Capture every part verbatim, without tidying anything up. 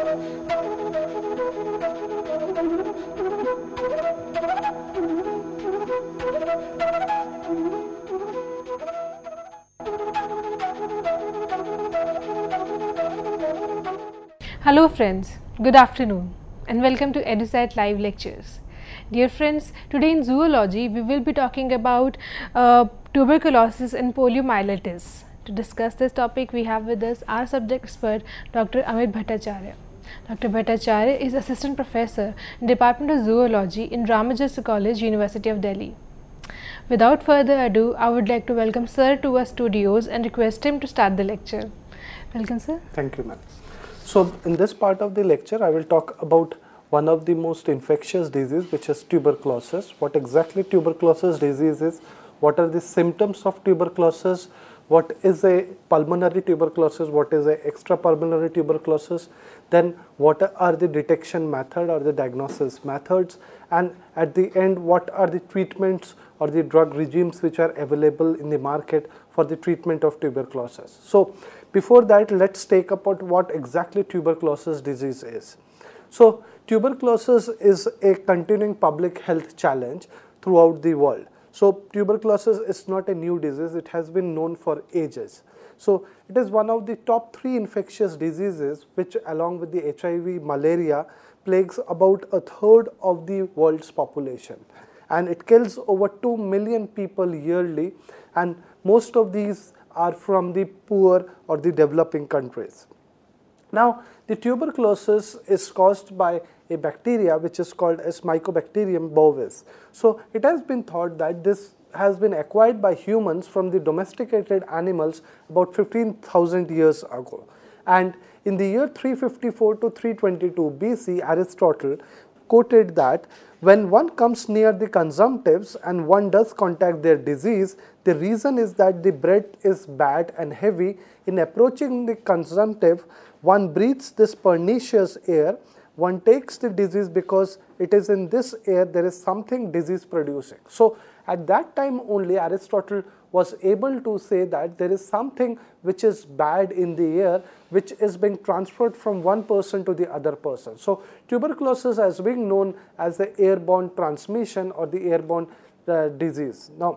Hello friends, good afternoon and welcome to EduSat Live Lectures. Dear friends, today in zoology we will be talking about uh, tuberculosis and poliomyelitis. To discuss this topic we have with us our subject expert Doctor Amit Bhattacharya. Doctor Bhattacharya is Assistant Professor in Department of Zoology in Ramajassa College, University of Delhi. Without further ado, I would like to welcome Sir to our studios and request him to start the lecture. Welcome, sir. Thank you, ma'am. So, in this part of the lecture, I will talk about one of the most infectious diseases, which is tuberculosis. What exactly tuberculosis disease is, what are the symptoms of tuberculosis, what is a pulmonary tuberculosis, what is a extrapulmonary tuberculosis, then what are the detection method or the diagnosis methods, and at the end, what are the treatments or the drug regimes which are available in the market for the treatment of tuberculosis. So, before that, let's take about what exactly tuberculosis disease is. So, tuberculosis is a continuing public health challenge throughout the world. So, tuberculosis is not a new disease, it has been known for ages. So, it is one of the top three infectious diseases which, along with the H I V, malaria, plagues about a third of the world's population, and it kills over two million people yearly, and most of these are from the poor or the developing countries. Now, the tuberculosis is caused by a bacteria which is called as Mycobacterium bovis. So, it has been thought that this has been acquired by humans from the domesticated animals about fifteen thousand years ago. And in the year three fifty-four to three twenty-two B C, Aristotle quoted that when one comes near the consumptives and one does contact their disease, the reason is that the breath is bad and heavy. In approaching the consumptive, one breathes this pernicious air. One takes the disease because it is in this air there is something disease producing. So, at that time only Aristotle was able to say that there is something which is bad in the air which is being transferred from one person to the other person. So, tuberculosis is being known as the airborne transmission or the airborne uh, disease. Now,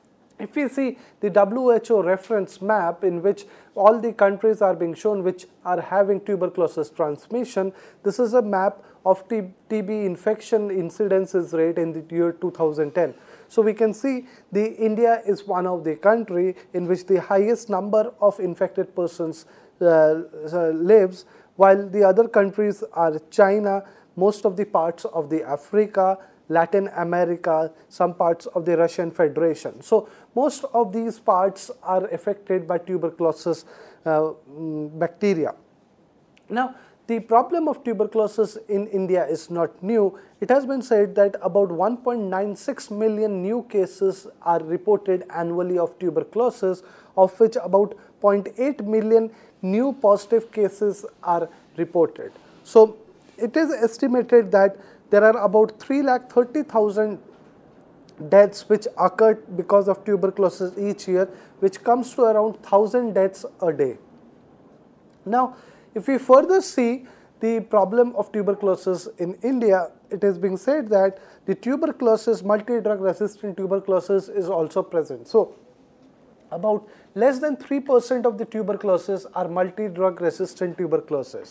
if we see the W H O reference map in which all the countries are being shown which are having tuberculosis transmission, this is a map of T B infection incidences rate in the year two thousand ten. So, we can see the India is one of the country in which the highest number of infected persons uh, uh, lives, while the other countries are China, most of the parts of the Africa, Latin America, some parts of the Russian Federation. So, most of these parts are affected by tuberculosis uh, bacteria. Now, the problem of tuberculosis in India is not new. It has been said that about one point nine six million new cases are reported annually of tuberculosis, of which about zero point eight million new positive cases are reported. So, it is estimated that there are about three lakh thirty thousand deaths which occurred because of tuberculosis each year, which comes to around one thousand deaths a day. Now, if we further see the problem of tuberculosis in India, it is being said that the tuberculosis, multi-drug resistant tuberculosis is also present. So, about less than three percent of the tuberculosis are multi-drug resistant tuberculosis.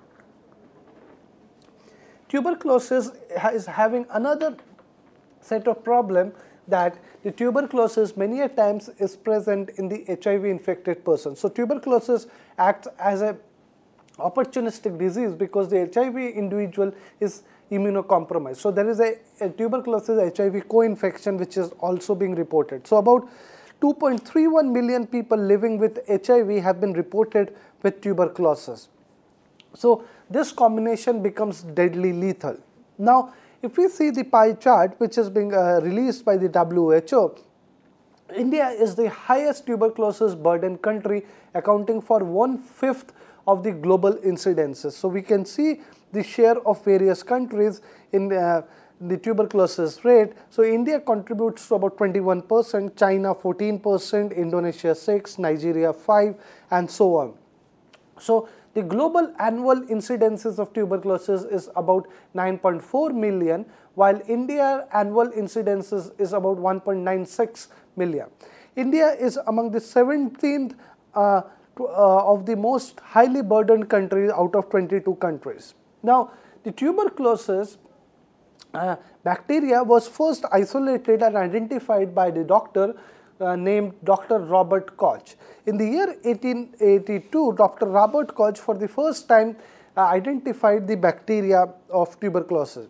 Tuberculosis is having another set of problem, that the tuberculosis many a times is present in the H I V infected person. So, tuberculosis acts as a opportunistic disease because the H I V individual is immunocompromised. So, there is a, a tuberculosis H I V co-infection which is also being reported. So, about two point three one million people living with H I V have been reported with tuberculosis. So, this combination becomes deadly lethal. Now, if we see the pie chart which is being uh, released by the W H O, India is the highest tuberculosis burden country, accounting for one fifth of the global incidences. So, we can see the share of various countries in uh, the tuberculosis rate. So, India contributes to about twenty-one percent, China fourteen percent, Indonesia six, Nigeria five, and so on. So, the global annual incidences of tuberculosis is about nine point four million, while India annual incidences is about one point nine six million. India is among the seventeenth uh, to, uh, of the most highly burdened countries out of twenty-two countries. Now, the tuberculosis uh, bacteria was first isolated and identified by the doctor uh, named Doctor Robert Koch. In the year eighteen eighty-two, Doctor Robert Koch for the first time uh, identified the bacteria of tuberculosis.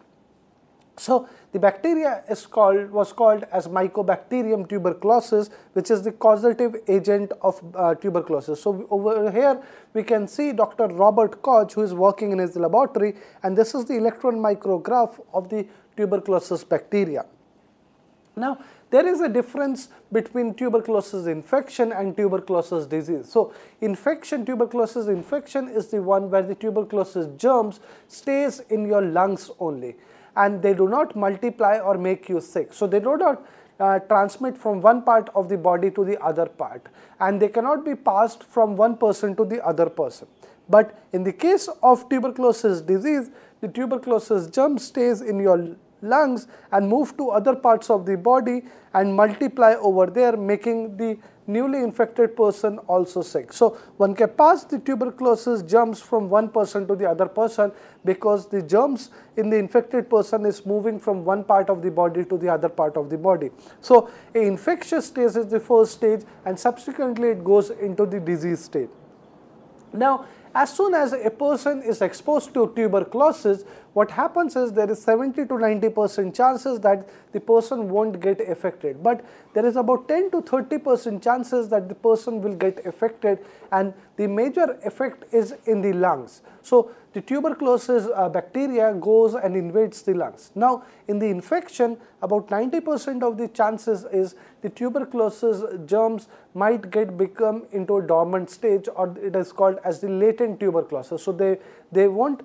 So, the bacteria is called was called as Mycobacterium tuberculosis, which is the causative agent of uh, tuberculosis. So, over here we can see Doctor Robert Koch, who is working in his laboratory, and this is the electron micrograph of the tuberculosis bacteria. Now, there is a difference between tuberculosis infection and tuberculosis disease. So, infection, tuberculosis infection is the one where the tuberculosis germs stays in your lungs only, and they do not multiply or make you sick. So, they do not uh, transmit from one part of the body to the other part, and they cannot be passed from one person to the other person. But in the case of tuberculosis disease, the tuberculosis germ stays in your lungs and move to other parts of the body and multiply over there, making the newly infected person also sick. So, one can pass the tuberculosis germs from one person to the other person because the germs in the infected person is moving from one part of the body to the other part of the body. So, a infectious stage is the first stage, and subsequently it goes into the disease state. Now, as soon as a person is exposed to tuberculosis, what happens is there is seventy to ninety percent chances that the person won't get affected, but there is about ten to thirty percent chances that the person will get affected, and the major effect is in the lungs. So, the tuberculosis uh, bacteria goes and invades the lungs. Now, in the infection, about ninety percent of the chances is the tuberculosis germs might get become into a dormant stage, or it is called as the latent tuberculosis. So, they, they won't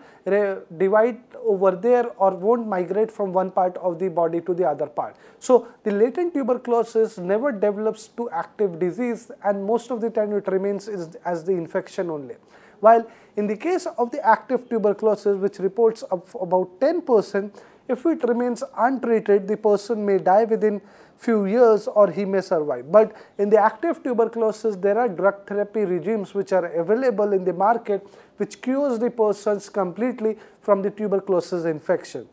divide over there or won't migrate from one part of the body to the other part. So, the latent tuberculosis never develops to active disease, and most of the time it remains is, as the infection only. While in the case of the active tuberculosis, which reports of about ten percent, if it remains untreated, the person may die within few years or he may survive. But in the active tuberculosis, there are drug therapy regimes which are available in the market which cures the persons completely from the tuberculosis infection.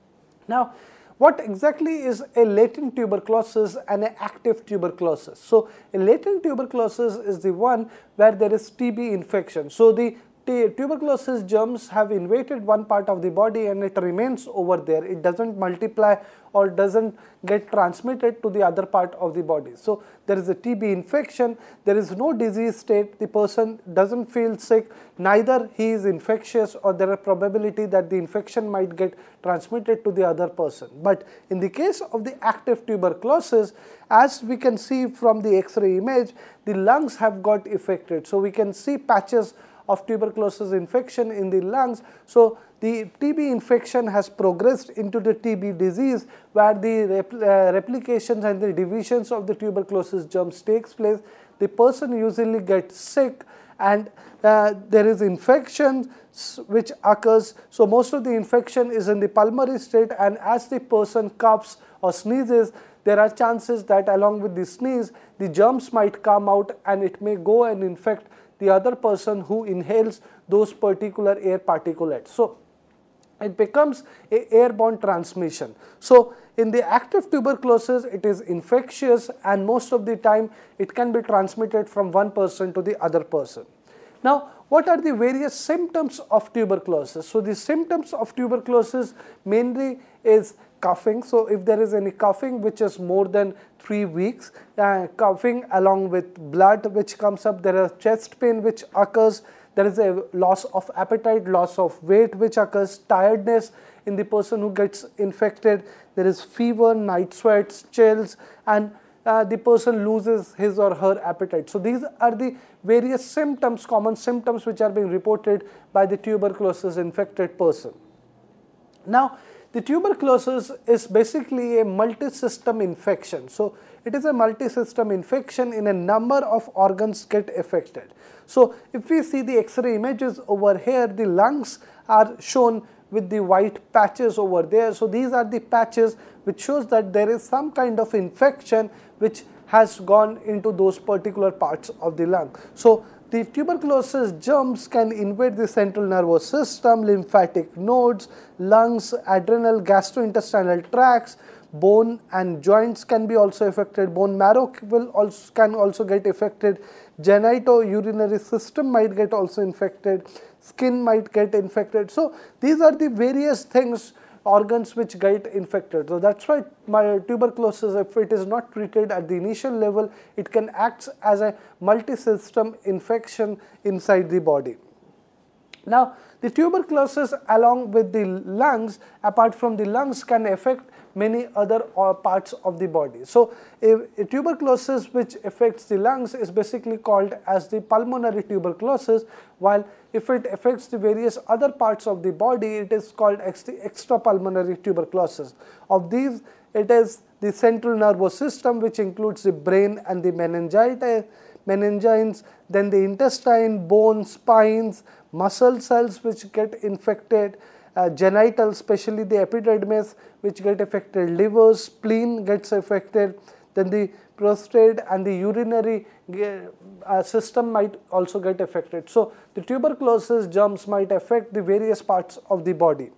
Now, what exactly is a latent tuberculosis and an active tuberculosis? So, a latent tuberculosis is the one where there is T B infection. So, the tuberculosis germs have invaded one part of the body and it remains over there. It doesn't multiply or doesn't get transmitted to the other part of the body. So, there is a T B infection, there is no disease state, the person doesn't feel sick, neither he is infectious or there are probability that the infection might get transmitted to the other person. But in the case of the active tuberculosis, as we can see from the X-ray image, the lungs have got affected. So, we can see patches of tuberculosis infection in the lungs. So, the T B infection has progressed into the T B disease, where the repl uh, replications and the divisions of the tuberculosis germs takes place. The person usually gets sick, and uh, there is infection which occurs. So, most of the infection is in the pulmonary state, and as the person coughs or sneezes, there are chances that along with the sneeze, the germs might come out and it may go and infect the other person who inhales those particular air particulates. So, it becomes a airborne transmission. So, in the active tuberculosis, it is infectious, and most of the time it can be transmitted from one person to the other person. Now, what are the various symptoms of tuberculosis? So, the symptoms of tuberculosis mainly is coughing. So, if there is any coughing which is more than three weeks, uh, coughing along with blood which comes up, there is chest pain which occurs, there is a loss of appetite, loss of weight which occurs, tiredness in the person who gets infected, there is fever, night sweats, chills, and uh, the person loses his or her appetite. So, these are the various symptoms, common symptoms which are being reported by the tuberculosis infected person. Now, the tuberculosis is basically a multi-system infection. So, it is a multi-system infection. In a number of organs get affected. So if we see the X-ray images over here, the lungs are shown with the white patches over there. So these are the patches which shows that there is some kind of infection which has gone into those particular parts of the lung. So the tuberculosis germs can invade the central nervous system, lymphatic nodes, lungs, adrenal, gastrointestinal tracts, bone and joints can be also affected, bone marrow will also can also get affected, genitourinary system might get also infected, skin might get infected. So these are the various things, organs which get infected. So that's why my tuberculosis, if it is not treated at the initial level, it can act as a multi-system infection inside the body. Now the tuberculosis along with the lungs, apart from the lungs, can affect many other uh, parts of the body. So a, a tuberculosis which affects the lungs is basically called as the pulmonary tuberculosis, while if it affects the various other parts of the body, it is called extrapulmonary tuberculosis. Of these, it is the central nervous system, which includes the brain and the meningitis, meningines, then the intestine, bone, spines, muscle cells which get infected, uh, genital, especially the epidermis which get affected, liver, spleen gets affected, then the prostate and the urinary uh, system might also get affected. So the tuberculosis germs might affect the various parts of the body.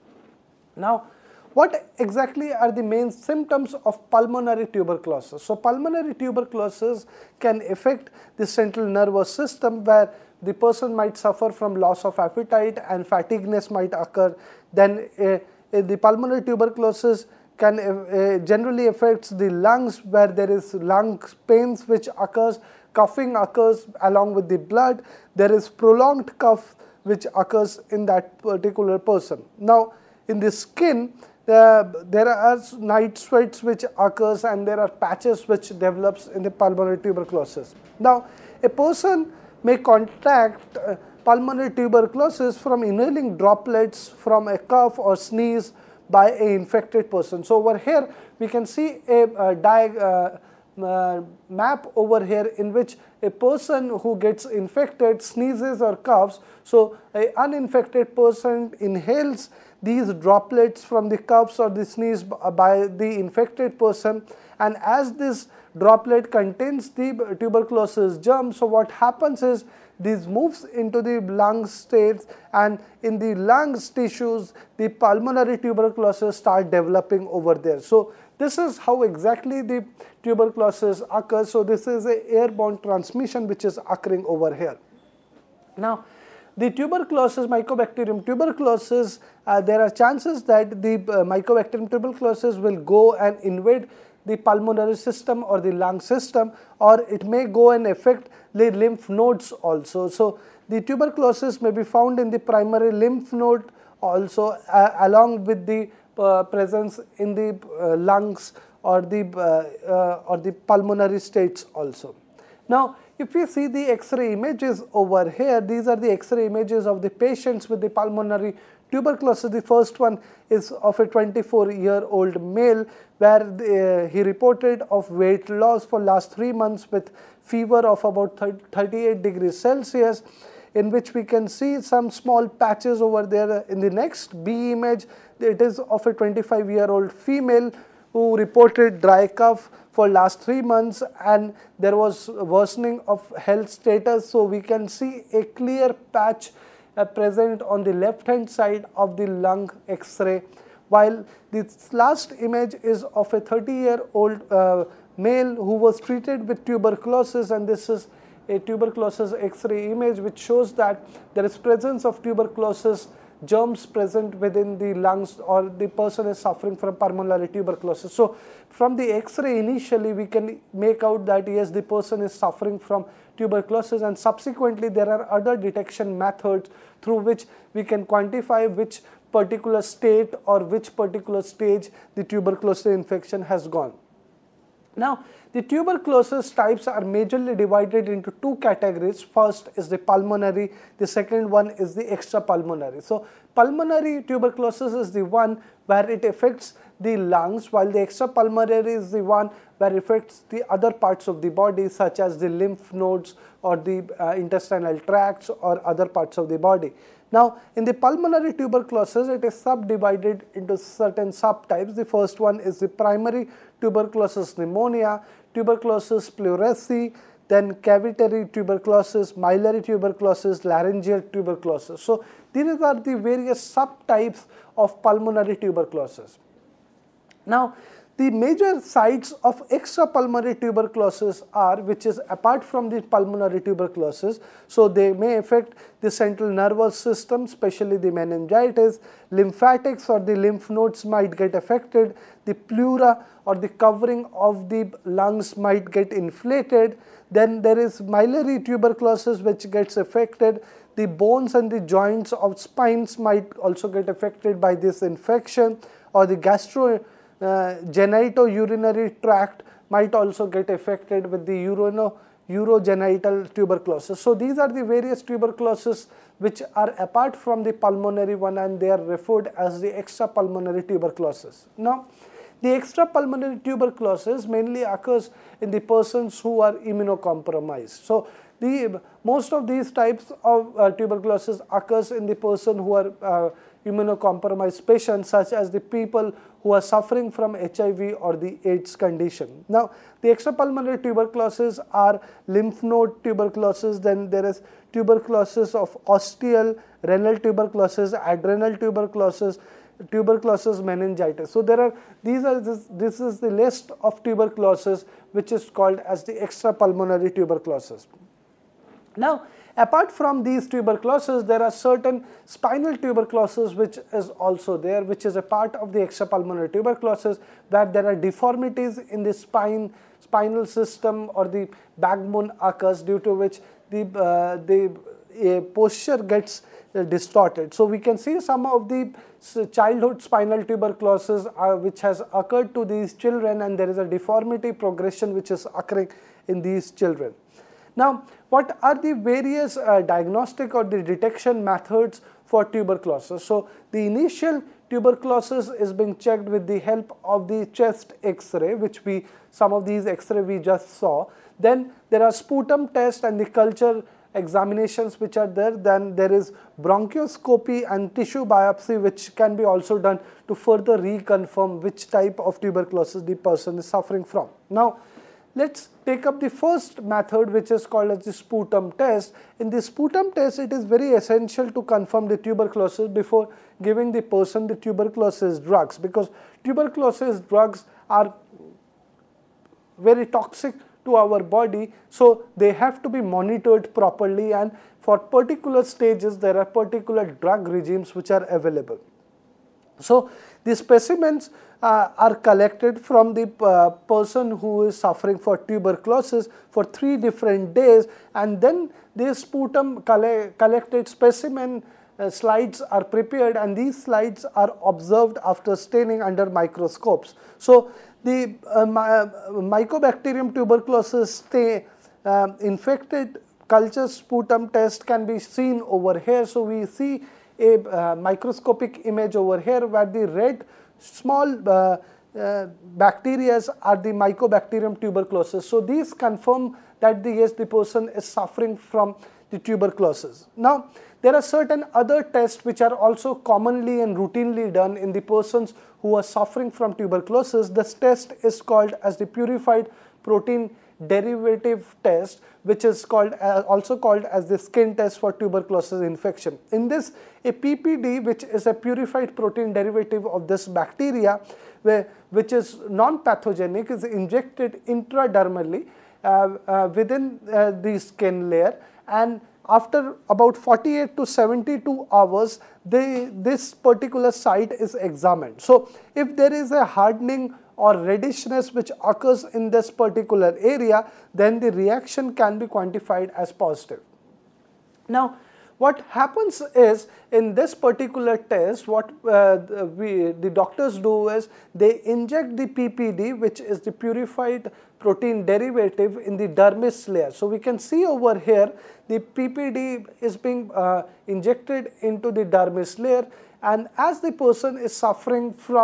Now, what exactly are the main symptoms of pulmonary tuberculosis? So pulmonary tuberculosis can affect the central nervous system, where the person might suffer from loss of appetite and fatigueness might occur. Then uh, the pulmonary tuberculosis can uh, generally affects the lungs, where there is lung pains which occurs, coughing occurs along with the blood, there is prolonged cough which occurs in that particular person. Now in the skin, uh, there are night sweats which occurs, and there are patches which develops in the pulmonary tuberculosis. Now a person may contract uh, pulmonary tuberculosis from inhaling droplets from a cough or sneeze by an infected person. So over here we can see a, a diag uh, uh, map over here in which a person who gets infected sneezes or coughs. So an uninfected person inhales these droplets from the coughs or the sneeze by the infected person, and as this droplet contains the tuberculosis germ, so what happens is this moves into the lung states, and in the lungs tissues the pulmonary tuberculosis start developing over there. So this is how exactly the tuberculosis occurs. So this is a airborne transmission which is occurring over here. Now the tuberculosis, mycobacterium tuberculosis, uh, there are chances that the uh, mycobacterium tuberculosis will go and invade the pulmonary system or the lung system, or it may go and affect the lymph nodes also. So the tuberculosis may be found in the primary lymph node also, uh, along with the uh, presence in the uh, lungs or the uh, uh, or the pulmonary states also. Now if we see the X-ray images over here, these are the X-ray images of the patients with the pulmonary tuberculosis. The first one is of a twenty-four year old male, where the, uh, he reported of weight loss for last three months with fever of about thirty-eight degrees Celsius, in which we can see some small patches over there. In the next B image, it is of a twenty-five year old female who reported dry cough for last three months, and there was worsening of health status. So we can see a clear patch uh, present on the left hand side of the lung X-ray, while this last image is of a thirty year old uh, male who was treated with tuberculosis, and this is a tuberculosis X-ray image which shows that there is presence of tuberculosis germs present within the lungs, or the person is suffering from pulmonary tuberculosis. So from the X-ray initially we can make out that yes, the person is suffering from tuberculosis, and subsequently there are other detection methods through which we can quantify which particular state or which particular stage the tuberculosis infection has gone. Now the tuberculosis types are majorly divided into two categories. First is the pulmonary, the second one is the extrapulmonary. So pulmonary tuberculosis is the one where it affects the lungs, while the extrapulmonary is the one where it affects the other parts of the body, such as the lymph nodes or the uh, intestinal tracts or other parts of the body. Now, in the pulmonary tuberculosis, it is subdivided into certain subtypes. The first one is the primary tuberculosis pneumonia, tuberculosis pleurisy, then cavitary tuberculosis, miliary tuberculosis, laryngeal tuberculosis. So, these are the various subtypes of pulmonary tuberculosis. Now, the major sites of extrapulmonary tuberculosis are, which is apart from the pulmonary tuberculosis, so they may affect the central nervous system, especially the meningitis, lymphatics or the lymph nodes might get affected, the pleura or the covering of the lungs might get inflated, then there is miliary tuberculosis which gets affected, the bones and the joints of spines might also get affected by this infection, or the gastro Uh, genitourinary tract might also get affected with the urino, urogenital tuberculosis. So, these are the various tuberculosis which are apart from the pulmonary one, and they are referred as the extrapulmonary tuberculosis. Now, the extrapulmonary tuberculosis mainly occurs in the persons who are immunocompromised. So, the most of these types of uh, tuberculosis occurs in the person who are uh, immunocompromised patients, such as the people who are suffering from H I V or the AIDS condition. Now, the extrapulmonary tuberculosis are lymph node tuberculosis, then there is tuberculosis of osteal, renal tuberculosis, adrenal tuberculosis, tuberculosis meningitis. So, there are these are this, this is the list of tuberculosis which is called as the extrapulmonary tuberculosis. Now, apart from these tuberculosis, there are certain spinal tuberculosis which is also there, which is a part of the extrapulmonary tuberculosis, where there are deformities in the spine, spinal system or the backbone occurs, due to which the, uh, the uh, posture gets uh, distorted. So, we can see some of the childhood spinal tuberculosis uh, which has occurred to these children, and there is a deformity progression which is occurring in these children. Now, what are the various uh, diagnostic or the detection methods for tuberculosis? So, the initial tuberculosis is being checked with the help of the chest X-ray, which we, some of these X-ray we just saw. Then there are sputum test and the culture examinations which are there. Then there is bronchoscopy and tissue biopsy, which can be also done to further reconfirm which type of tuberculosis the person is suffering from. Now, let us take up the first method, which is called as the sputum test. In the sputum test, it is very essential to confirm the tuberculosis before giving the person the tuberculosis drugs, because tuberculosis drugs are very toxic to our body. So, they have to be monitored properly, and for particular stages there are particular drug regimes which are available. So, the specimens uh, are collected from the uh, person who is suffering for tuberculosis for three different days, and then this sputum colle collected specimen uh, slides are prepared, and these slides are observed after staining under microscopes. So, the uh, my, Mycobacterium tuberculosis stay, uh, infected culture sputum test can be seen over here. So, we see a uh, microscopic image over here, where the red small uh, uh, bacteria are the Mycobacterium tuberculosis. So, these confirm that the, yes, the person is suffering from the tuberculosis. Now, there are certain other tests which are also commonly and routinely done in the persons who are suffering from tuberculosis. This test is called as the purified protein derivative test, which is called uh, also called as the skin test for tuberculosis infection. In this, a P P D, which is a purified protein derivative of this bacteria, where, which is non-pathogenic, is injected intradermally uh, uh, within uh, the skin layer, and after about forty-eight to seventy-two hours, they, this particular site is examined. So, if there is a hardening or reddishness which occurs in this particular area, then the reaction can be quantified as positive. Now, what happens is, in this particular test, what uh, we, the doctors do is, they inject the P P D, which is the purified protein derivative, in the dermis layer. So, we can see over here the P P D is being uh, injected into the dermis layer, and as the person is suffering from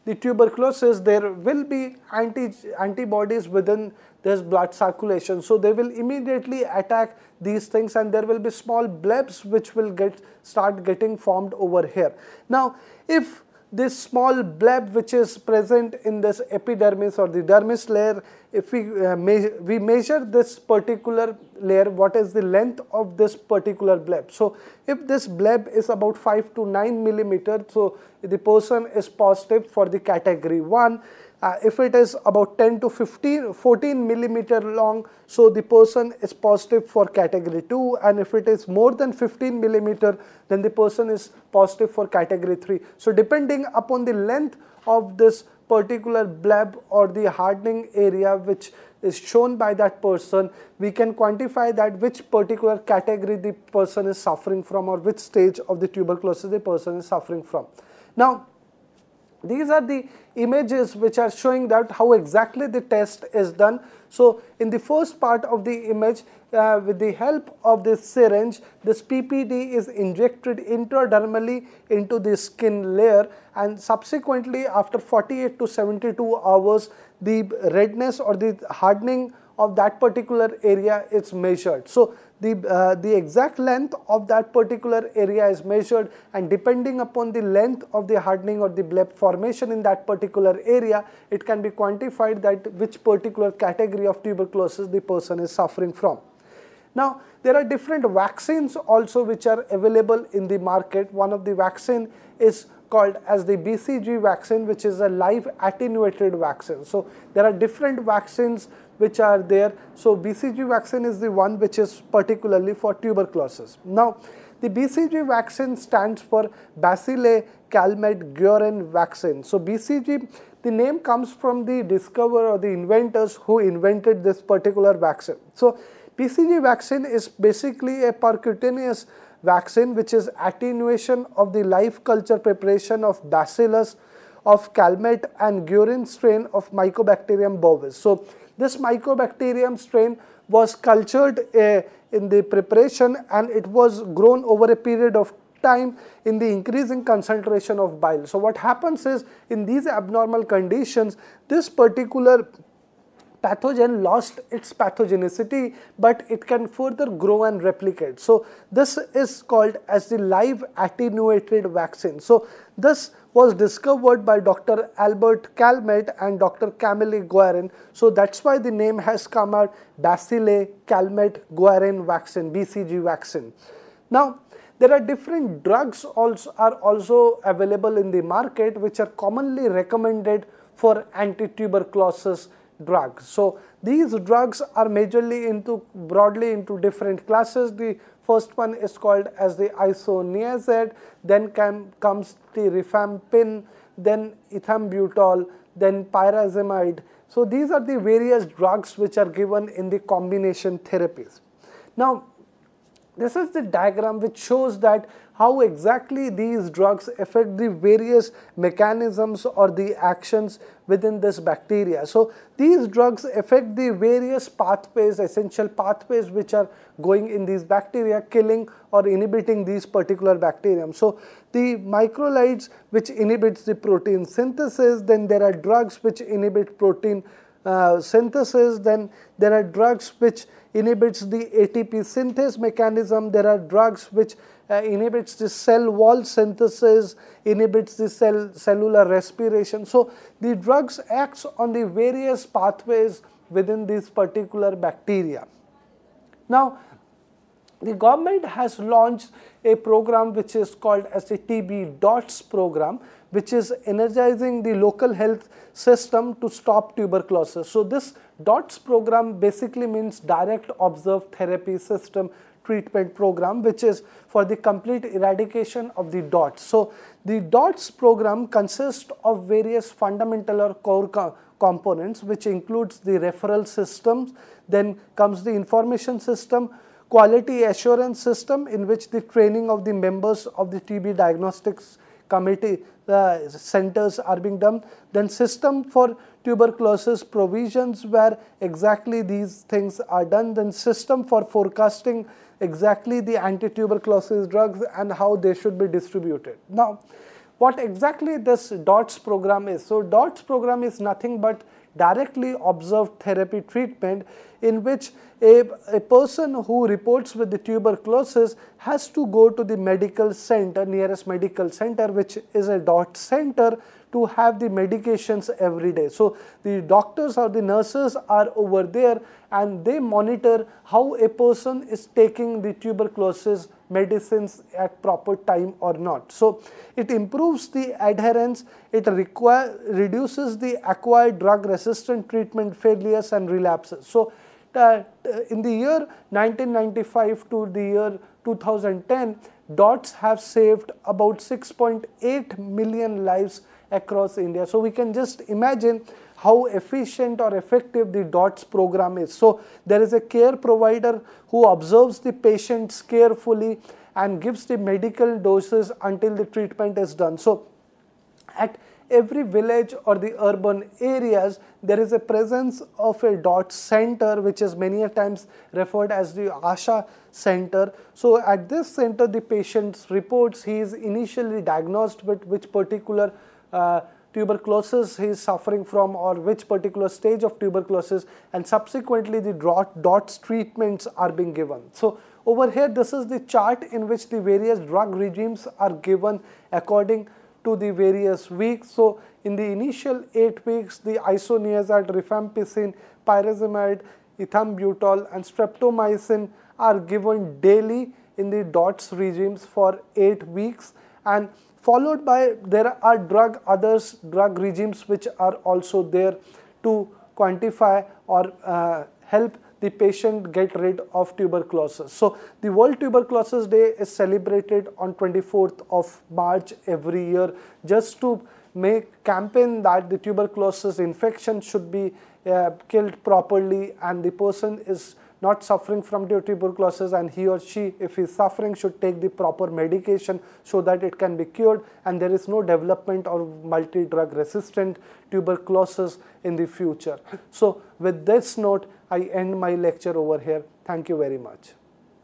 the tuberculosis, there will be anti antibodies within this blood circulation. So they will immediately attack these things, and there will be small blebs which will get start getting formed over here. Now, if this small bleb which is present in this epidermis or the dermis layer, if we uh, me we measure this particular layer, what is the length of this particular bleb? So if this bleb is about five to nine millimeter, so the person is positive for the category one. Uh, if it is about ten to fifteen, fourteen millimeter long, so the person is positive for category two, and if it is more than fifteen millimeter, then the person is positive for category three. So depending upon the length of this particular bleb or the hardening area which is shown by that person, we can quantify that which particular category the person is suffering from, or which stage of the tuberculosis the person is suffering from. Now, these are the images which are showing that how exactly the test is done. So in the first part of the image, uh, with the help of this syringe, this P P D is injected intradermally into the skin layer, and subsequently after forty-eight to seventy-two hours, the redness or the hardening of that particular area is measured. So the, uh, the exact length of that particular area is measured, and depending upon the length of the hardening or the bleb formation in that particular area, it can be quantified that which particular category of tuberculosis the person is suffering from. Now, there are different vaccines also which are available in the market. One of the vaccine is called as the B C G vaccine, which is a live attenuated vaccine. So there are different vaccines which are there. So B C G vaccine is the one which is particularly for tuberculosis. Now, the B C G vaccine stands for Bacillus calmette-guerin vaccine. So B C G, the name comes from the discoverer or the inventors who invented this particular vaccine. So B C G vaccine is basically a percutaneous vaccine which is attenuation of the live culture preparation of Bacillus of calmette and guerin strain of Mycobacterium bovis. So this Mycobacterium strain was cultured uh, in the preparation, and it was grown over a period of time in the increasing concentration of bile. So what happens is, in these abnormal conditions, this particular pathogen lost its pathogenicity, but it can further grow and replicate. So this is called as the live attenuated vaccine. So this was discovered by Doctor Albert Calmette and Doctor Camille Guerin. So that's why the name has come out, Bacillus calmette-guerin vaccine, B C G vaccine. Now, there are different drugs also are also available in the market which are commonly recommended for anti-tuberculosis drugs. So these drugs are majorly into broadly into different classes. The first one is called as the isoniazid, then can, comes the rifampin, then ethambutol, then pyrazimide. So these are the various drugs which are given in the combination therapies. Now, this is the diagram which shows that how exactly these drugs affect the various mechanisms or the actions within this bacteria. So these drugs affect the various pathways, essential pathways which are going in these bacteria, killing or inhibiting these particular bacterium. So the macrolides which inhibits the protein synthesis, then there are drugs which inhibit protein uh, synthesis, then there are drugs which inhibits the A T P synthase mechanism, there are drugs which uh, inhibits the cell wall synthesis, inhibits the cell cellular respiration. So the drugs acts on the various pathways within these particular bacteria. Now, the government has launched a program which is called as the T B DOTS program, which is energizing the local health system to stop tuberculosis. So this DOTS program basically means Direct Observed Therapy System Treatment Program, which is for the complete eradication of the DOTS. So the DOTS program consists of various fundamental or core co components, which includes the referral systems, then comes the information system, quality assurance system, in which the training of the members of the T B diagnostics committee uh, centers are being done, then system for tuberculosis provisions where exactly these things are done, then system for forecasting exactly the anti-tuberculosis drugs and how they should be distributed. Now, what exactly this DOTS program is. So DOTS program is nothing but directly observed therapy treatment, in which a, a person who reports with the tuberculosis has to go to the medical center, nearest medical center, which is a DOTS center, to have the medications every day. So the doctors or the nurses are over there and they monitor how a person is taking the tuberculosis medicines at proper time or not. So it improves the adherence, it require, reduces the acquired drug resistant treatment failures and relapses. So uh, in the year nineteen ninety-five to the year two thousand ten, DOTS have saved about six point eight million lives across India. So we can just imagine how efficient or effective the DOTS program is. So there is a care provider who observes the patients carefully and gives the medical doses until the treatment is done. So at every village or the urban areas, there is a presence of a DOTS center, which is many a times referred as the ASHA center. So at this center, the patient reports he is initially diagnosed with which particular uh, tuberculosis he is suffering from or which particular stage of tuberculosis, and subsequently the DOTS treatments are being given. So over here, this is the chart in which the various drug regimes are given according to the various weeks. So in the initial eight weeks, the isoniazid, rifampicin, pyrazimide, ethambutol and streptomycin are given daily in the DOTS regimes for eight weeks, and followed by there are drug others drug regimes which are also there to quantify or uh, help the patient get rid of tuberculosis. So the World Tuberculosis Day is celebrated on twenty-fourth of March every year, just to make campaign that the tuberculosis infection should be uh, killed properly, and the person is not suffering from tuberculosis, and he or she, if he is suffering, should take the proper medication so that it can be cured and there is no development of multi-drug resistant tuberculosis in the future. So with this note, I end my lecture over here. Thank you very much.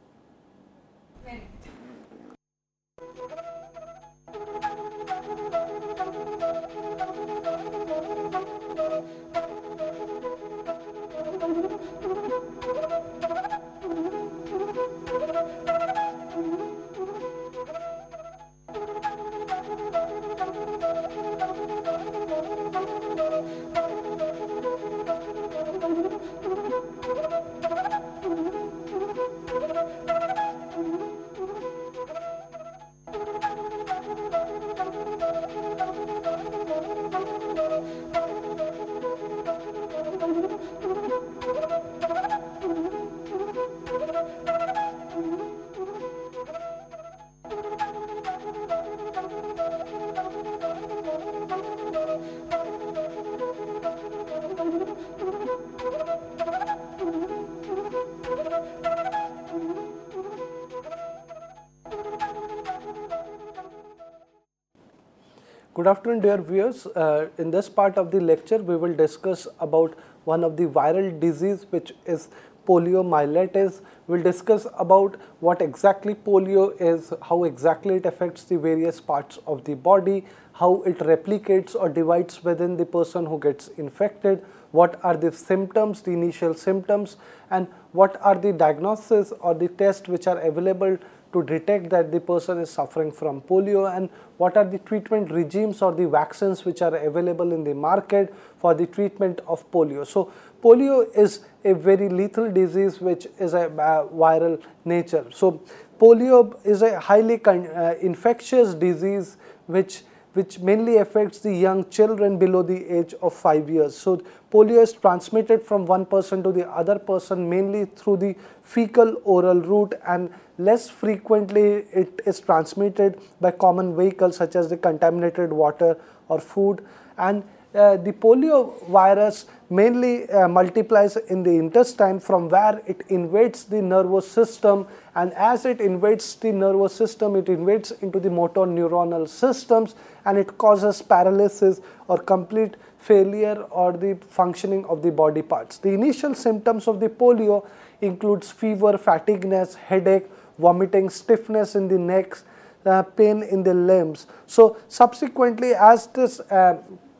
Good afternoon, dear viewers. Uh, in this part of the lecture, we will discuss about one of the viral disease, which is poliomyelitis. We will discuss about what exactly polio is, how exactly it affects the various parts of the body, how it replicates or divides within the person who gets infected, what are the symptoms, the initial symptoms, and what are the diagnosis or the tests which are available to detect that the person is suffering from polio, and what are the treatment regimes or the vaccines which are available in the market for the treatment of polio. So polio is a very lethal disease which is a uh, viral nature. So polio is a highly uh, infectious disease which which mainly affects the young children below the age of five years. So polio is transmitted from one person to the other person mainly through the fecal oral route, and less frequently it is transmitted by common vehicles such as the contaminated water or food. And uh, the polio virus mainly uh, multiplies in the intestine, from where it invades the nervous system, and as it invades the nervous system, it invades into the motor neuronal systems, and it causes paralysis or complete failure or the functioning of the body parts. The initial symptoms of the polio includes fever, fatigueness, headache, vomiting, stiffness in the neck, uh, pain in the limbs. So subsequently, as this uh,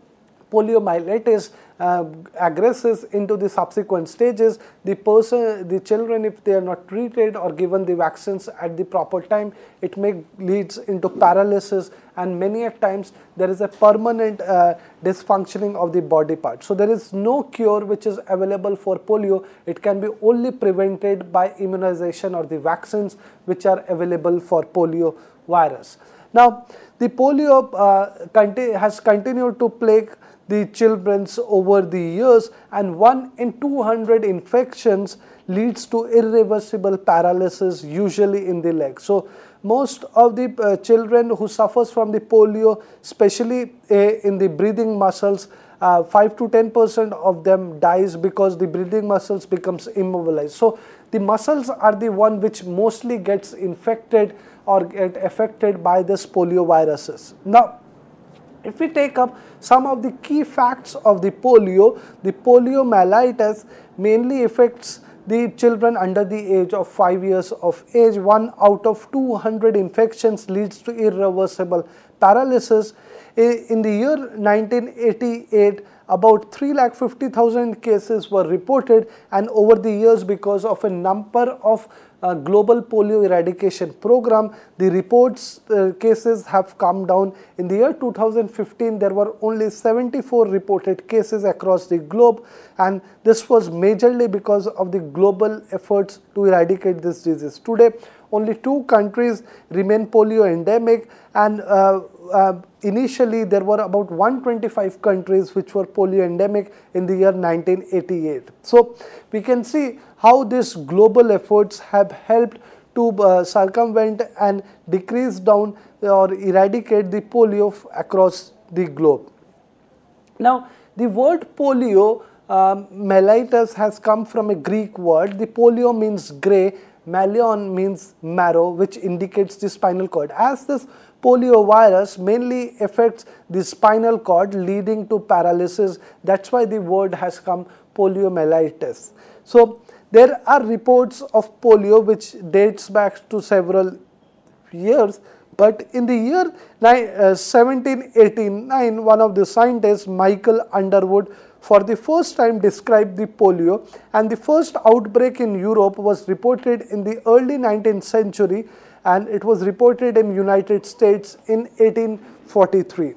poliomyelitis uh, aggresses into the subsequent stages, the person, the children, if they are not treated or given the vaccines at the proper time, it may leads into paralysis, and many a times there is a permanent uh, dysfunctioning of the body part. So there is no cure which is available for polio. It can be only prevented by immunization or the vaccines which are available for polio virus. Now, the polio uh, conti has continued to plague the children over the years, and one in two hundred infections leads to irreversible paralysis, usually in the leg. So most of the uh, children who suffers from the polio, especially uh, in the breathing muscles, uh, five to ten percent of them dies because the breathing muscles becomes immobilized. So the muscles are the one which mostly gets infected or get affected by this polio viruses. Now, if we take up some of the key facts of the polio, the poliomyelitis mainly affects the children under the age of five years of age. One out of two hundred infections leads to irreversible paralysis. In the year nineteen eighty-eight, about three lakh fifty thousand cases were reported, and over the years, because of a number of uh, global polio eradication program, the reports uh, cases have come down. In the year two thousand fifteen, there were only seventy-four reported cases across the globe, and this was majorly because of the global efforts to eradicate this disease. Today, only two countries remain polio endemic, and uh, uh, initially there were about one hundred twenty-five countries which were polio endemic in the year nineteen eighty-eight. So we can see how these global efforts have helped to uh, circumvent and decrease down or eradicate the polio across the globe. Now, the word polio um, myelitis has come from a Greek word. The polio means grey, myelion means marrow, which indicates the spinal cord. As this polio virus mainly affects the spinal cord, leading to paralysis, that's why the word has come poliomyelitis. So there are reports of polio which dates back to several years, but in the year seventeen eighty-nine, one of the scientists, Michael Underwood, for the first time described the polio, and the first outbreak in Europe was reported in the early nineteenth century, and it was reported in United States in eighteen forty-three.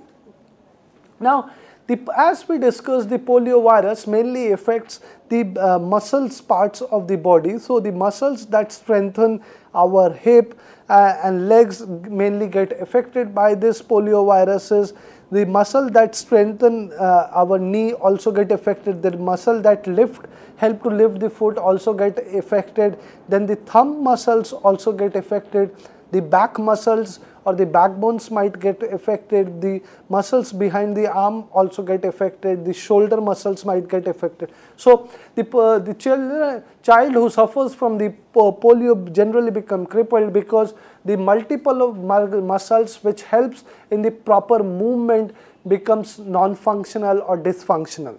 Now, the, as we discussed, the polio virus mainly affects the uh, muscles parts of the body. So the muscles that strengthen our hip uh, and legs mainly get affected by this polio viruses. The muscle that strengthen uh, our knee also get affected. The muscle that lift, help to lift the foot also get affected. Then the thumb muscles also get affected. The back muscles or the backbones might get affected. The muscles behind the arm also get affected. The shoulder muscles might get affected. So the uh, the children, child who suffers from the polio generally become crippled because the multiple of muscles which helps in the proper movement becomes non-functional or dysfunctional.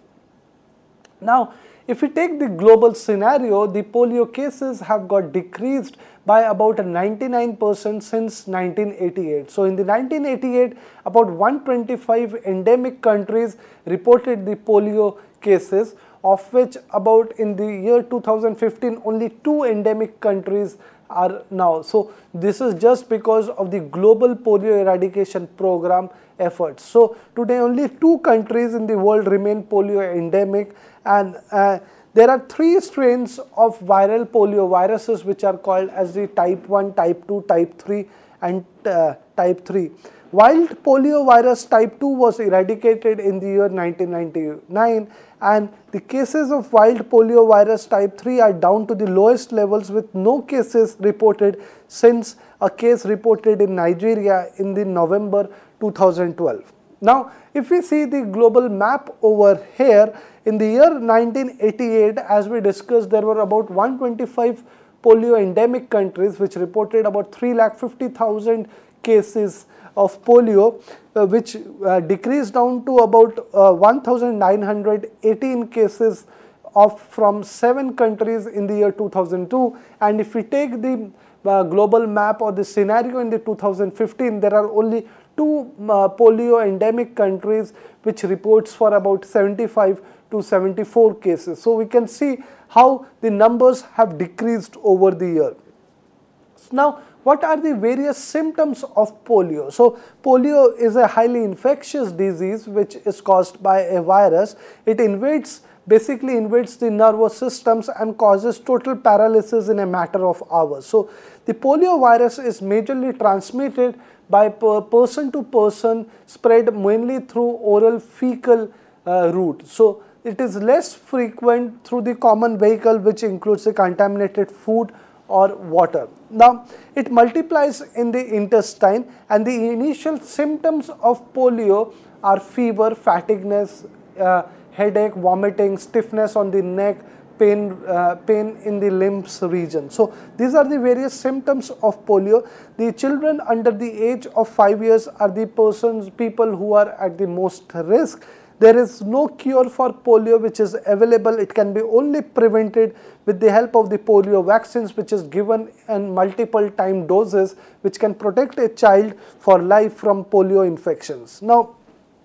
Now, if we take the global scenario, the polio cases have got decreased by about ninety-nine percent since nineteen eighty-eight. So in the nineteen eighty-eight, about one hundred twenty-five endemic countries reported the polio cases, of which about in the year two thousand fifteen only two endemic countries are now. So this is just because of the global polio eradication program efforts. So today only two countries in the world remain polio endemic, and uh, there are three strains of viral polio viruses which are called as the type one, type two, type three and uh, type three. Wild polio virus type two was eradicated in the year nineteen ninety-nine, and the cases of wild polio virus type three are down to the lowest levels, with no cases reported since a case reported in Nigeria in the November two thousand twelve. Now, if we see the global map over here, in the year nineteen eighty-eight, as we discussed, there were about one hundred twenty-five polio endemic countries which reported about three lakh fifty thousand cases of polio, uh, which uh, decreased down to about uh, one thousand nine hundred eighteen cases of from seven countries in the year two thousand two. And if we take the uh, global map or the scenario in the two thousand fifteen, there are only two uh, polio endemic countries which reports for about seventy-five to seventy-four cases. So we can see how the numbers have decreased over the year. Now, what are the various symptoms of polio? So, polio is a highly infectious disease which is caused by a virus. It invades, basically invades the nervous systems and causes total paralysis in a matter of hours. So, the polio virus is majorly transmitted by per person to person, spread mainly through oral fecal uh, route. So, it is less frequent through the common vehicle, which includes the contaminated food or water. Now, it multiplies in the intestine, and the initial symptoms of polio are fever, fatigueness, uh, headache, vomiting, stiffness on the neck, pain, uh, pain in the limbs region. So, these are the various symptoms of polio. The children under the age of five years are the persons, people who are at the most risk. There is no cure for polio which is available. It can be only prevented with the help of the polio vaccines, which is given in multiple time doses, which can protect a child for life from polio infections. Now,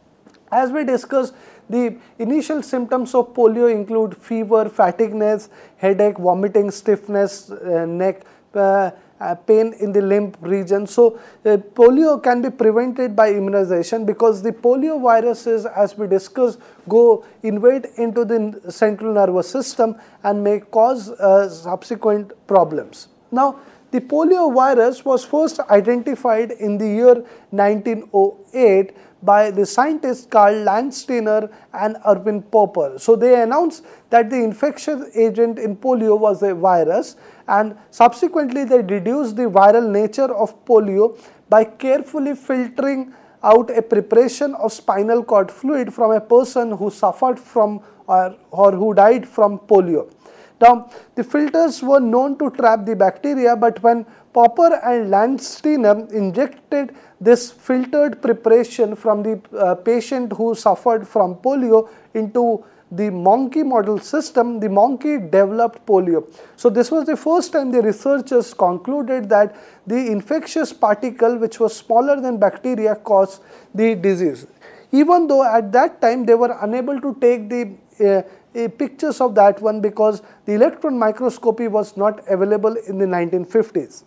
as we discussed, the initial symptoms of polio include fever, fatigueness, headache, vomiting, stiffness, uh, neck, uh, Uh, pain in the limb region. So, uh, polio can be prevented by immunization, because the polio viruses, as we discussed, go invade into the central nervous system and may cause uh, subsequent problems. Now, the polio virus was first identified in the year nineteen oh eight by the scientists Karl Landsteiner and Erwin Popper. So, they announced that the infectious agent in polio was a virus, and subsequently they deduced the viral nature of polio by carefully filtering out a preparation of spinal cord fluid from a person who suffered from or, or who died from polio. Now, the filters were known to trap the bacteria, but when Popper and Landsteiner injected this filtered preparation from the uh, patient who suffered from polio into the monkey model system, the monkey developed polio. So, this was the first time the researchers concluded that the infectious particle, which was smaller than bacteria, caused the disease. Even though at that time they were unable to take the uh, uh, pictures of that one, because the electron microscopy was not available in the nineteen fifties.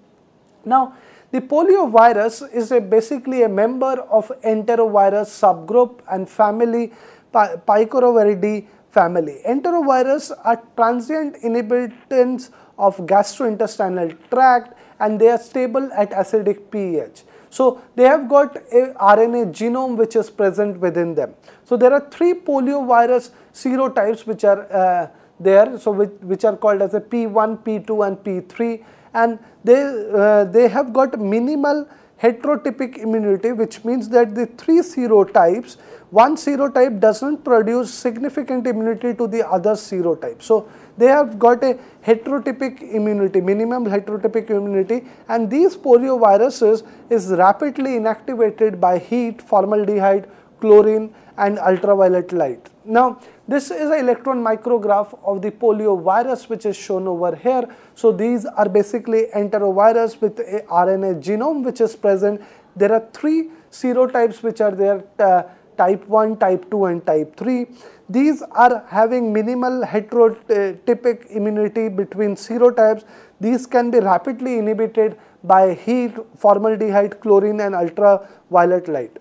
Now, the polio virus is a basically a member of enterovirus subgroup and family Picoroviridae family. Enterovirus are transient inhabitants of gastrointestinal tract, and they are stable at acidic pH. So, they have got a R N A genome which is present within them. So, there are three poliovirus serotypes which are uh, there, so which, which are called as a P one, P two and P three, and they, uh, they have got minimal heterotypic immunity, which means that the three serotypes, one serotype does not produce significant immunity to the other serotype. So, they have got a heterotypic immunity, minimum heterotypic immunity, and these polioviruses is rapidly inactivated by heat, formaldehyde, chlorine and ultraviolet light. Now, this is an electron micrograph of the polio virus which is shown over here. So, these are basically enterovirus with a R N A genome which is present. There are three serotypes which are there, uh, type one, type two and type three. These are having minimal heterotypic immunity between serotypes. These can be rapidly inhibited by heat, formaldehyde, chlorine and ultraviolet light.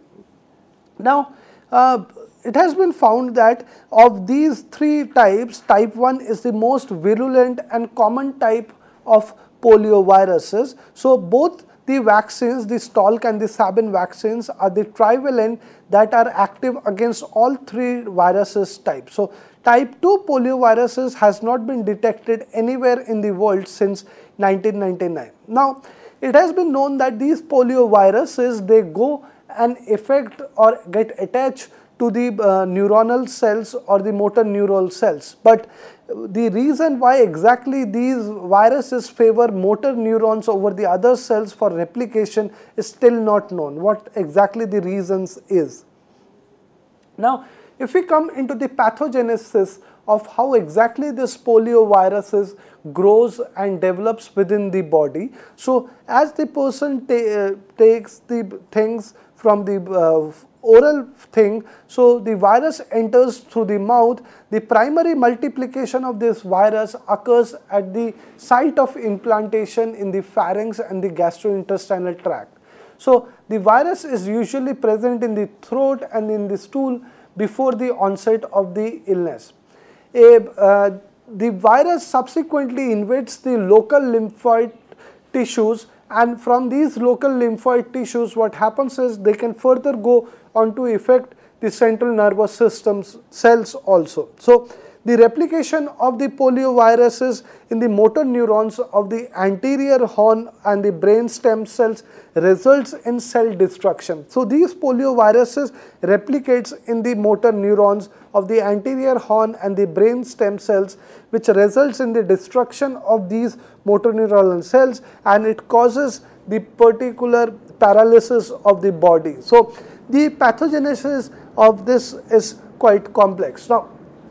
Now, uh, it has been found that of these three types, type one is the most virulent and common type of polioviruses. So, both the vaccines, the Stalk and the Sabin vaccines, are the trivalent that are active against all three viruses types. So, type two polioviruses has not been detected anywhere in the world since nineteen ninety-nine. Now, it has been known that these polioviruses, they go and affect or get attached to the uh, neuronal cells or the motor neural cells. But the reason why exactly these viruses favor motor neurons over the other cells for replication is still not known, what exactly the reasons is. Now, if we come into the pathogenesis of how exactly this polioviruses grows and develops within the body. So as the person ta uh, takes the things from the uh, oral thing, so the virus enters through the mouth. The primary multiplication of this virus occurs at the site of implantation in the pharynx and the gastrointestinal tract. So the virus is usually present in the throat and in the stool before the onset of the illness. A, uh, the virus subsequently invades the local lymphoid tissues, and from these local lymphoid tissues what happens is they can further go on to affect the central nervous system's cells also. So the replication of the polioviruses in the motor neurons of the anterior horn and the brain stem cells results in cell destruction. So these polioviruses replicates in the motor neurons of the anterior horn and the brain stem cells, which results in the destruction of these motor neuronal cells, and it causes the particular paralysis of the body. So the pathogenesis of this is quite complex. Now,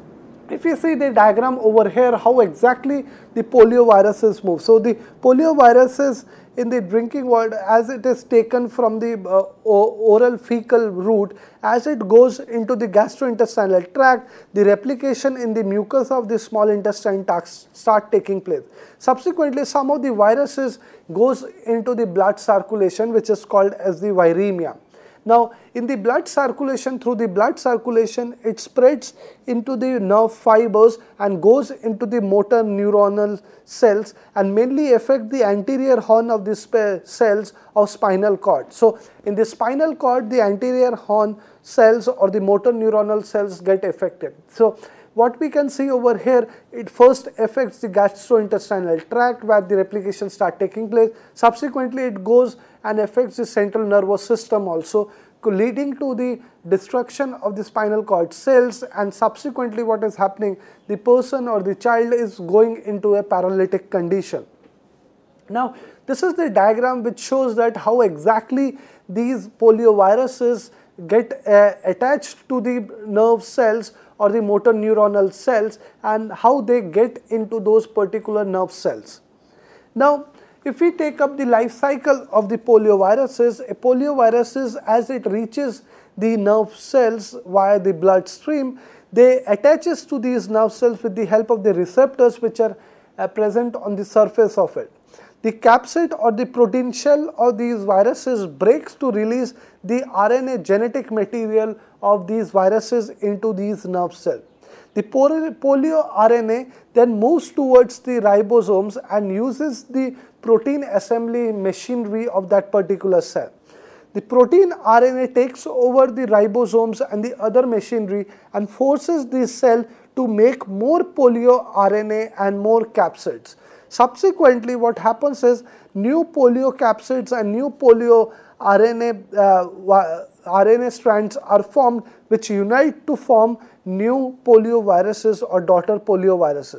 if you see the diagram over here, how exactly the polioviruses move. So the polioviruses in the drinking water, as it is taken from the uh, oral fecal route, as it goes into the gastrointestinal tract, the replication in the mucus of the small intestine start taking place. Subsequently, some of the viruses goes into the blood circulation, which is called as the viremia. Now, in the blood circulation, through the blood circulation, it spreads into the nerve fibers and goes into the motor neuronal cells and mainly affect the anterior horn of the cells of spinal cord. So, in the spinal cord, the anterior horn cells or the motor neuronal cells get affected. So, what we can see over here, it first affects the gastrointestinal tract where the replication start taking place. Subsequently, it goes and affects the central nervous system also, leading to the destruction of the spinal cord cells, and subsequently what is happening, the person or the child is going into a paralytic condition. Now, this is the diagram which shows that how exactly these polioviruses get uh, attached to the nerve cells or the motor neuronal cells and how they get into those particular nerve cells. Now, if we take up the life cycle of the polioviruses, a polioviruses, as it reaches the nerve cells via the bloodstream, they attaches to these nerve cells with the help of the receptors which are uh, present on the surface of it. The capsid or the protein shell of these viruses breaks to release the R N A genetic material of these viruses into these nerve cells. The polio R N A then moves towards the ribosomes and uses the protein assembly machinery of that particular cell. The protein R N A takes over the ribosomes and the other machinery and forces the cell to make more polio R N A and more capsids. Subsequently, what happens is new polio capsids and new polio R N A, uh, R N A strands are formed which unite to form new polioviruses or daughter polioviruses.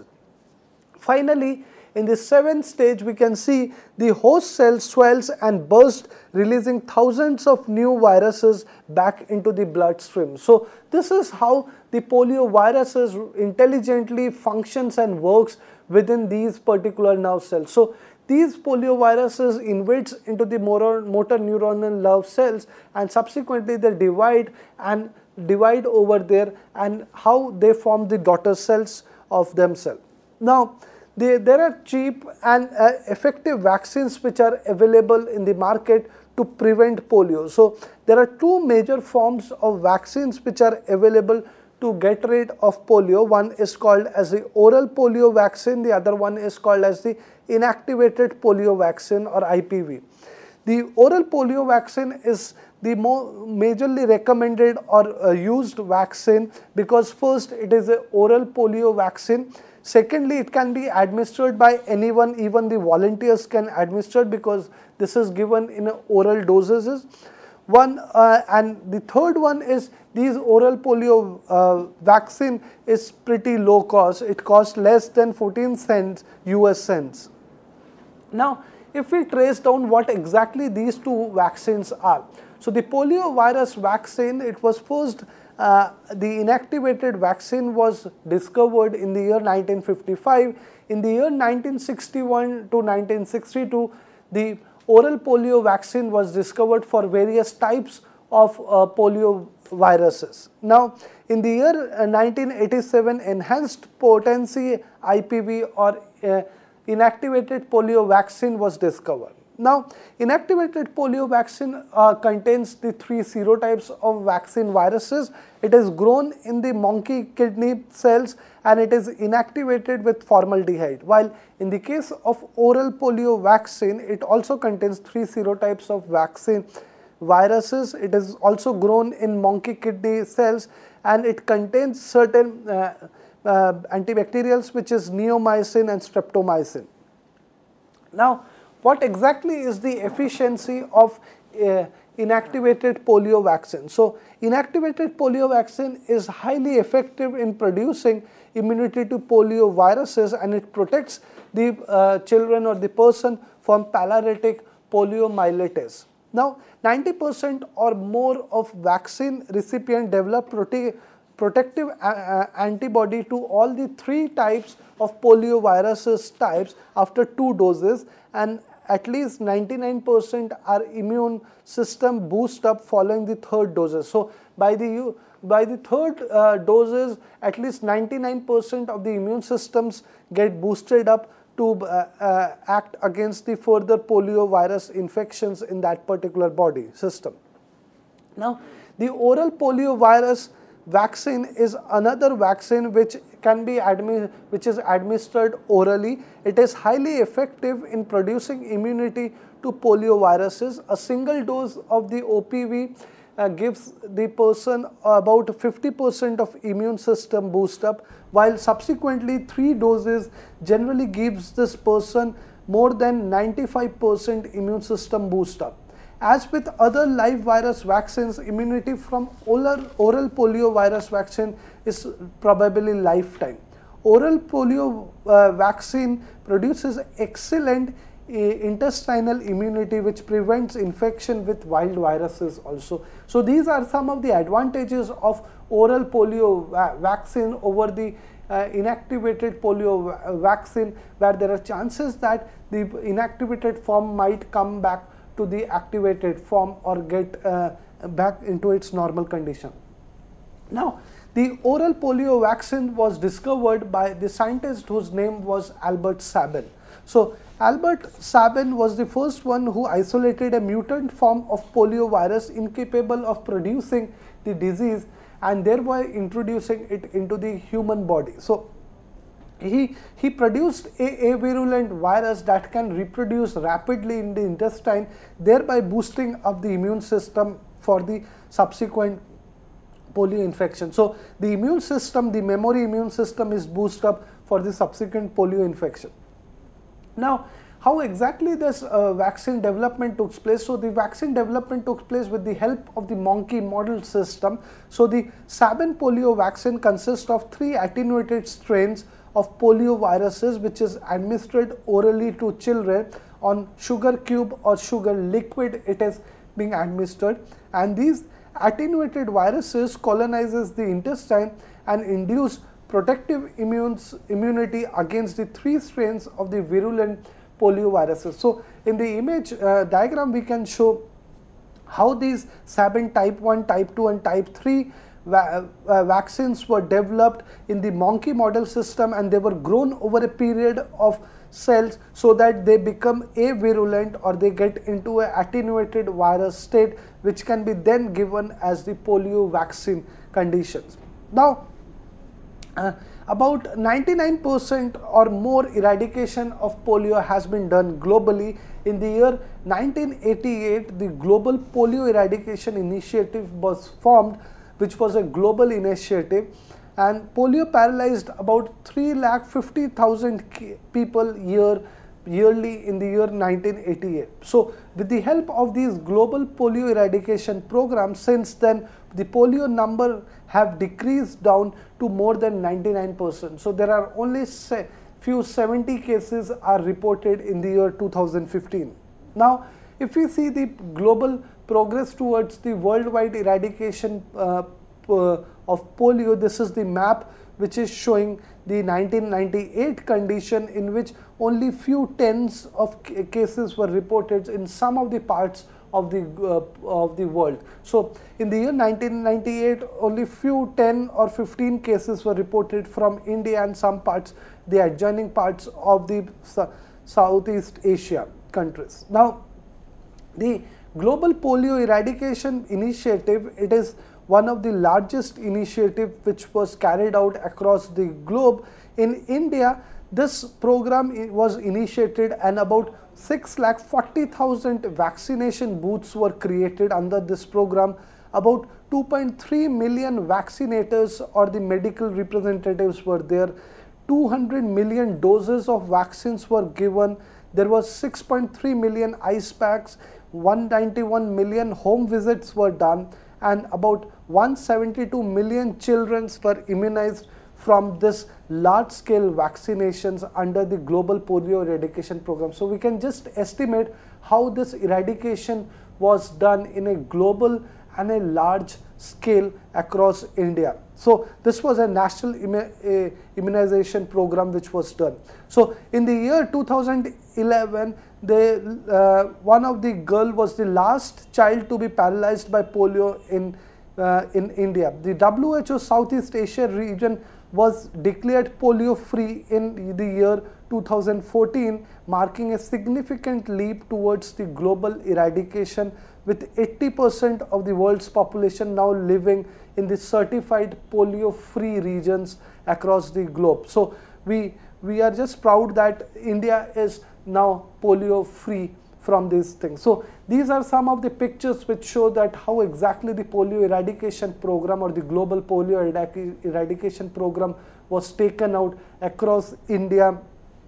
Finally, in the seventh stage, we can see the host cell swells and bursts, releasing thousands of new viruses back into the bloodstream. So this is how the polioviruses intelligently functions and works within these particular nerve cells. So these polioviruses invades into the motor, motor neuronal nerve cells, and subsequently they divide and divide over there, and how they form the daughter cells of themselves. Now, They, there are cheap and uh, effective vaccines which are available in the market to prevent polio. So there are two major forms of vaccines which are available to get rid of polio. One is called as the oral polio vaccine, the other one is called as the inactivated polio vaccine or I P V. The oral polio vaccine is the more majorly recommended or uh, used vaccine because first it is an oral polio vaccine. Secondly, it can be administered by anyone, even the volunteers can administer it because this is given in oral dosages. One uh, and the third one is these oral polio uh, vaccine is pretty low cost. It costs less than fourteen cents U S cents. Now, if we trace down what exactly these two vaccines are. So the polio virus vaccine, it was first uh, the inactivated vaccine was discovered in the year nineteen fifty-five. In the year nineteen sixty-one to nineteen sixty-two, the oral polio vaccine was discovered for various types of uh, polio viruses. Now, in the year uh, nineteen eighty-seven, enhanced potency I P V or uh, inactivated polio vaccine was discovered. Now, inactivated polio vaccine uh, contains the three serotypes of vaccine viruses. It is grown in the monkey kidney cells and it is inactivated with formaldehyde. While in the case of oral polio vaccine, it also contains three serotypes of vaccine viruses. It is also grown in monkey kidney cells and it contains certain uh, uh, antibacterials, which is neomycin and streptomycin. Now, what exactly is the efficiency of uh, inactivated polio vaccine? So, inactivated polio vaccine is highly effective in producing immunity to polio viruses and it protects the uh, children or the person from paralytic poliomyelitis. Now, ninety percent or more of vaccine recipient develop prote protective uh, antibody to all the three types of polioviruses types after two doses, and at least ninety-nine percent are immune system boost up following the third doses. So, by the by the third uh, doses, at least ninety-nine percent of the immune systems get boosted up to uh, uh, act against the further polio virus infections in that particular body system. Now, the oral polio virus vaccine is another vaccine which can be admi which is administered orally. It is highly effective in producing immunity to polio viruses. A single dose of the O P V uh, gives the person about fifty percent of immune system boost up, while subsequently three doses generally gives this person more than ninety-five percent immune system boost up. As with other live virus vaccines, immunity from oral, oral polio virus vaccine is probably lifetime. Oral polio uh, vaccine produces excellent uh, intestinal immunity which prevents infection with wild viruses also. So, these are some of the advantages of oral polio va vaccine over the uh, inactivated polio va vaccine, where there are chances that the inactivated form might come back to the activated form or get uh, back into its normal condition. Now, the oral polio vaccine was discovered by the scientist whose name was Albert Sabin. So, Albert Sabin was the first one who isolated a mutant form of polio virus incapable of producing the disease and thereby introducing it into the human body. So, He, he produced a, a virulent virus that can reproduce rapidly in the intestine, thereby boosting up the immune system for the subsequent polio infection. So, the immune system, the memory immune system is boosted up for the subsequent polio infection. Now, how exactly this uh, vaccine development took place? So, the vaccine development took place with the help of the monkey model system. So, the Sabin polio vaccine consists of three attenuated strains of polio viruses which is administered orally to children on sugar cube or sugar liquid. It is being administered, and these attenuated viruses colonizes the intestine and induce protective immunes, immunity against the three strains of the virulent polio viruses. So, in the image uh, diagram we can show how these Sabin type one, type two and type three Va uh, vaccines were developed in the monkey model system, and they were grown over a period of cells so that they become avirulent or they get into an attenuated virus state, which can be then given as the polio vaccine conditions. Now, uh, about ninety-nine percent or more eradication of polio has been done globally. In the year nineteen eighty-eight, the Global Polio Eradication Initiative was formed, which was a global initiative, and polio paralyzed about three lakh fifty thousand people year yearly in the year nineteen eighty-eight. So, with the help of these global polio eradication programs, since then the polio number have decreased down to more than ninety-nine percent. So, there are only se few seventy cases are reported in the year two thousand fifteen. Now, if we see the global progress towards the worldwide eradication uh, uh, of polio. This is the map which is showing the nineteen ninety-eight condition, in which only few tens of cases were reported in some of the parts of the uh, of the world. So in the year nineteen ninety-eight, only few ten or fifteen cases were reported from India and some parts, the adjoining parts of the Southeast Asia countries. Now, the Global Polio Eradication Initiative, it is one of the largest initiative which was carried out across the globe. In India, this program was initiated and about six lakh forty thousand vaccination booths were created under this program. About two point three million vaccinators or the medical representatives were there. two hundred million doses of vaccines were given. There was six point three million ice packs, one hundred ninety-one million home visits were done, and about one hundred seventy-two million children were immunized from this large scale vaccinations under the Global Polio Eradication Program. So we can just estimate how this eradication was done in a global and a large scale across India. So this was a national immu immunization program which was done. So in the year two thousand eleven, they, uh, one of the girl was the last child to be paralyzed by polio in uh, in India. The W H O Southeast Asia region was declared polio free in the year two thousand fourteen, marking a significant leap towards the global eradication, with eighty percent of the world's population now living in the certified polio free regions across the globe. So we we are just proud that India is now polio free from these things. So these are some of the pictures which show that how exactly the polio eradication program or the global polio eradication program was taken out across India,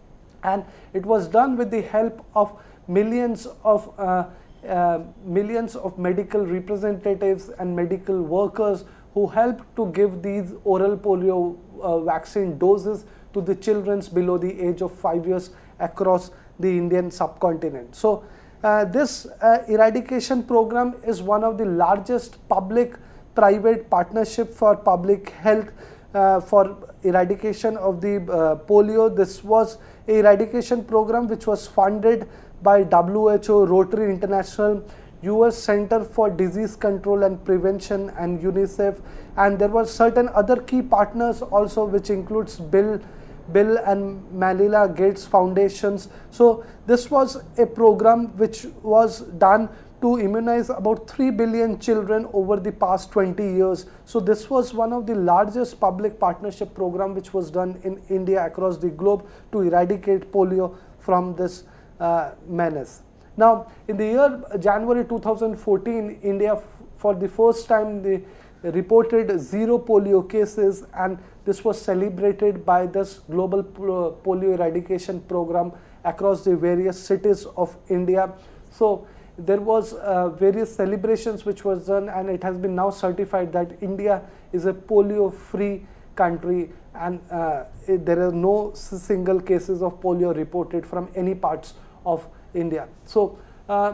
and it was done with the help of millions of uh, uh, millions of medical representatives and medical workers who helped to give these oral polio uh, vaccine doses to the children below the age of five years across the Indian subcontinent. So uh, this uh, eradication program is one of the largest public-private partnership for public health uh, for eradication of the uh, polio. This was a eradication program which was funded by W H O, Rotary International, U S Center for Disease Control and Prevention, and UNICEF, and there were certain other key partners also, which includes Bill Bill and Melinda Gates Foundations. So this was a program which was done to immunize about three billion children over the past twenty years. So this was one of the largest public partnership program which was done in India across the globe to eradicate polio from this uh, menace. Now in the year January two thousand fourteen, India for the first time they reported zero polio cases, and this was celebrated by this global polio eradication program across the various cities of India. So there was uh, various celebrations which was done, and it has been now certified that India is a polio free country, and uh, it, there are no single cases of polio reported from any parts of India. So uh,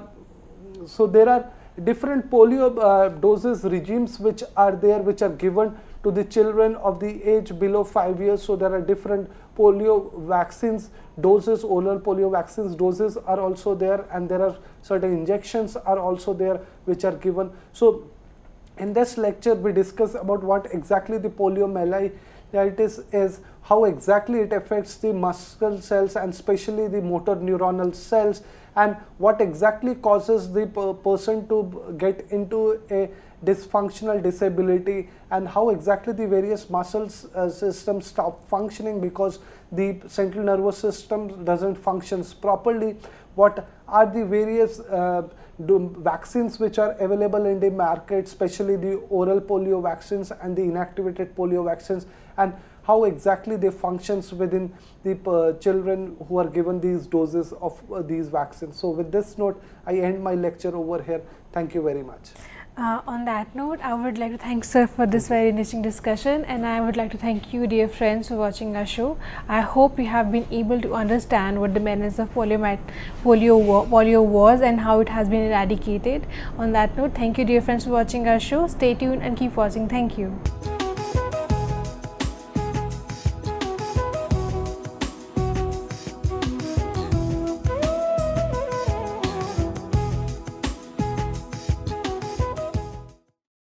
so there are different polio uh, doses regimes which are there, which are given to the children of the age below five years. So there are different polio vaccines doses, oral polio vaccines doses are also there, and there are certain injections are also there which are given. So in this lecture we discuss about what exactly the poliomyelitis is, how exactly it affects the muscle cells and especially the motor neuronal cells, and what exactly causes the per person to get into a dysfunctional disability, and how exactly the various muscles uh, systems stop functioning because the central nervous system doesn't function properly. What are the various uh, vaccines which are available in the market, especially the oral polio vaccines and the inactivated polio vaccines, and how exactly they functions within the uh, children who are given these doses of uh, these vaccines. So with this note, I end my lecture over here. Thank you very much. Uh, on that note, I would like to thank sir for this very interesting discussion, and I would like to thank you, dear friends, for watching our show. I hope you have been able to understand what the menace of polio, polio, polio was and how it has been eradicated. On that note, thank you, dear friends, for watching our show. Stay tuned and keep watching. Thank you.